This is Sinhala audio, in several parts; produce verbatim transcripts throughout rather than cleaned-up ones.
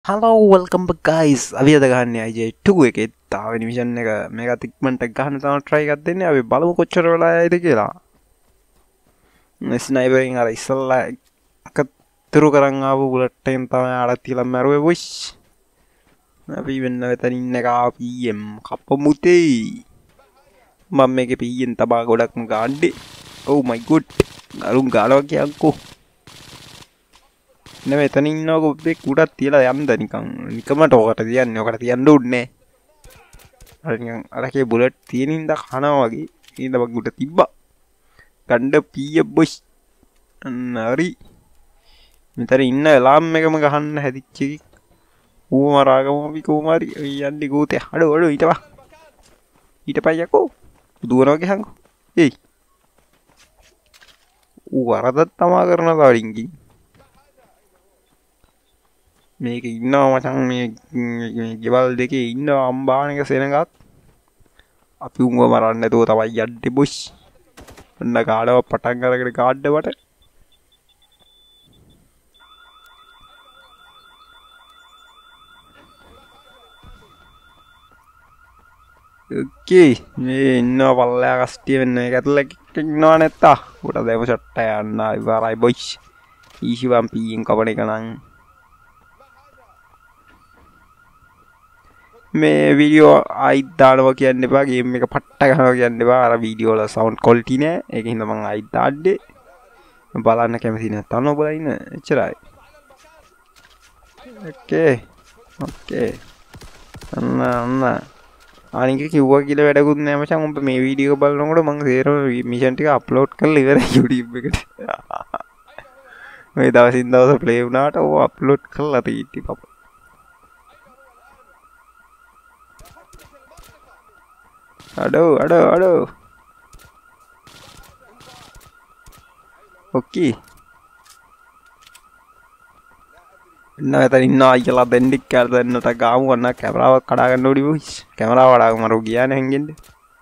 Hello, welcome back guys. අපි අද ගහන්නේ I G I two එකේ තාවෙනි මිෂන් එක මේකත් ඉක්මනට ගහන්න තමයි try එකක් දෙන්නේ. අපි බලමු කොච්චර වෙලා යයිද කියලා. ස්නයිපරින් අර ඉස්සල්ලා එකතුරු කරන් ආපු බුලට් එකෙන් තමයි ආඩ තියලා මැරුවේ වොයිස්. අපි වෙන්න වෙතන ඉන්න එක P M කපමුතේ. මම මේකේ P M තබා ගොඩක්ම ගාන්නේ. Oh my god. අරුන් ගානවා කියන්කෝ. නෙවෙයි එතන ඉන්නවක උඩේ කුඩක් තියලා යන්න නිකන් නිකමට ඔකට තියන්නේ ඔකට තියන්න උන්නේ අර නිකන් අරකේ බුලට් තියෙන ඉඳ කනවා වගේ ඊඳ මග උඩ තිබ්බා ගණ්ඩ පීය බොස් නරි මෙතන ඉන්න ලාම් එකම ගහන්න හැදිච්ච එකක් ඌ මරාගම අපි කොහොමරි යන්නේ ගෝතේ අඩ අඩ ඊටපා ඊටපා යකෝ දුවනවා ගහංකෝ එයි ඌ වරදක් තමා කරනවා තාඩින්කින් මේක ඉන්නවා මචං මේ ගෙවල් දෙකේ ඉන්නවා අම්බානක සෙනගත් අපි උන්ව මරන්න නැතුව තමයි යන්නේ බොස් ඔන්න කාඩව පටන් අරගෙන කාඩ්ඩවට ඕකේ මේ ඉන්නවා පල්ලෙහා කස්ටිය වෙන්න මේක ඇතුළේ ඉන්නවා නැත්තා උඩ දෙව ෂොට් එක යන්න ඉවරයි boss easy one P M කපන එක නම් මේ වීඩියෝ අයිත් දානවා කියන්න එපා ගේම් එක පට්ට ගන්නවා කියන්න එපා අර වීඩියෝ වල සවුන්ඩ් ක්වොලිටි නෑ ඒක හින්දා මම අයිත් දාන්නේ බලන්න කැමති නැත්නම් ඔබලා ඉන්න එච්චරයි ඕකේ ඕකේ අන්න අන්න අනික කිව්වා කියලා වැඩකුත් නෑ මචං උඹ මේ වීඩියෝ බලනකොට මම සේරම මිෂන් ටික අප්ලෝඩ් කරලා ඉවරයි YouTube එකට මේ දවසින් දවස ප්ලේ වුණාට ඕව අප්ලෝඩ් කරලා තියෙන්නේ පප අඩෝ අඩෝ අඩෝ ඕකේ ඉන්න එතන ඉන්න අයියලා දෙන්නෙක් කියලා දෙන්නට ගාමු වන්න කැමරාවක් කඩා ගන්න ඕනි බොයිස් කැමරාව වඩාගෙන මරු ගියානේ හැංගෙන්නේ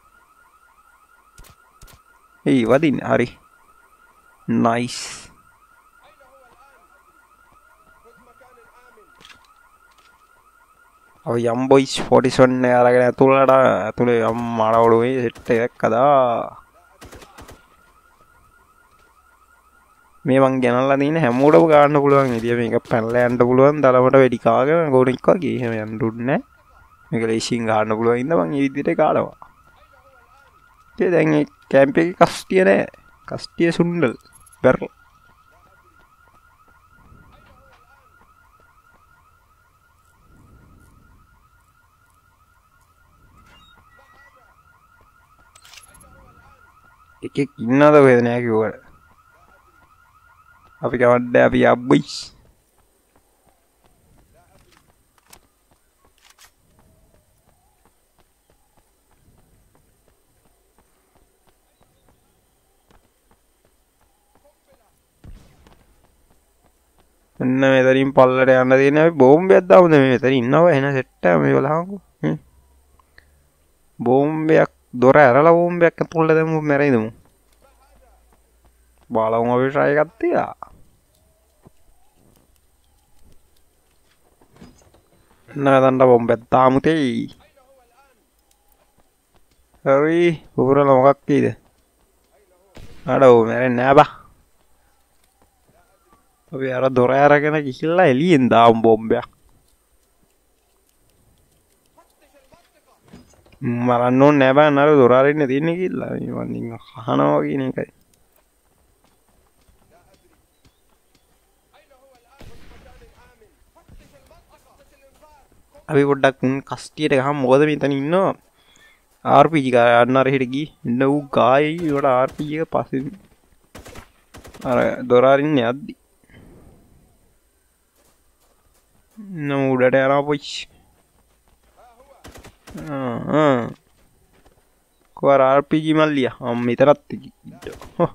එයි වදින්න හරි නයිස් अब यम बॉयज forty-seven ने අරගෙන ඇතුළට ඇතුළේ යම් මාඩවලුවේ සෙට් එකක් අදා මේ මං ගෙනල්ලා තියෙන හැමෝටම ගන්න පුළුවන් ඉතින් මේක පැනලා යන්න පුළුවන් දලමට වෙඩි කාගෙන ගෝණික් වගේ එහෙම යන්න දුන්නේ මේක ලේසියෙන් ගන්න පුළුවන් ඉඳ මං මේ විදිහට කාලවා ඒ දැන් මේ කැම්ප් එකේ කස්ටිය නෑ කස්ටිය සුන්ඩල් බැරල් එකෙක් ඉන්නවද කොහෙද නෑ කිව්වට අපි කවද්ද අපි අබ්බයිස් එන්න මෙතනින් පල්ලට යන්න තියෙන අපි බෝම්බයක් දාමුද මේ මෙතන ඉන්නවා එන සෙට් එක මේ බලහංකෝ බෝම්බයක් දොර ඇරලා බෝම්බයක් ඇතුළට දැම්මොත් මැරෙයිදමු බලමු අපි try එකක් තියා නේදන්න බෝම්බයක් දාමු තේ හරි පුරල මොකක් කීද අඩෝ මැරෙන්නේ නෑ බා අපි අර දොර ඇරගෙන ගිහිල්ලා එළියෙන් දාමු බෝම්බයක් මරන්න ඕනේ නෑ බං අර දොර අරින්න තියෙන්නේ කියලා මම නිකන් අහනවා කියන එකයි අපි පොඩ්ඩක් කස්ටියට ගහමු මොකද මෙතන ඉන්නවා R P G ගා යන්න අර හෙට ගියේ ඉන්න ඌ ගායි උඩ R P G එක පස්සේ අර දොර අරින්න යද්දි නෝ උඩට යනවා පොච් ආ කොහර R P G මල්ලියා අම් මෙතරත් හො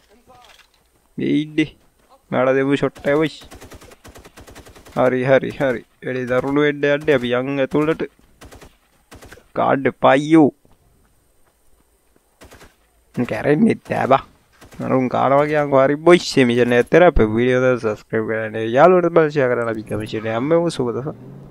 එයිඩේ මඩ දෙමු ෂොට් එක වොයිස් හරි හරි හරි එඩේ දරුණු වෙන්න යන්නේ අපි යන් ඇතුළට කාඩ් පයියෝ කැරෙන්නේ නැහැ බා අරුන් කානවා කියන්කෝ හරි බොයිස් මිෂන් එක තෙරප වීඩියෝ එක සබ්ස්ක්‍රයිබ් කරන්න යාළුවන්ට බලන්න ෂෙයා කරන්න අපි කමිෂන් එක හැමෝම සුබ දවසක්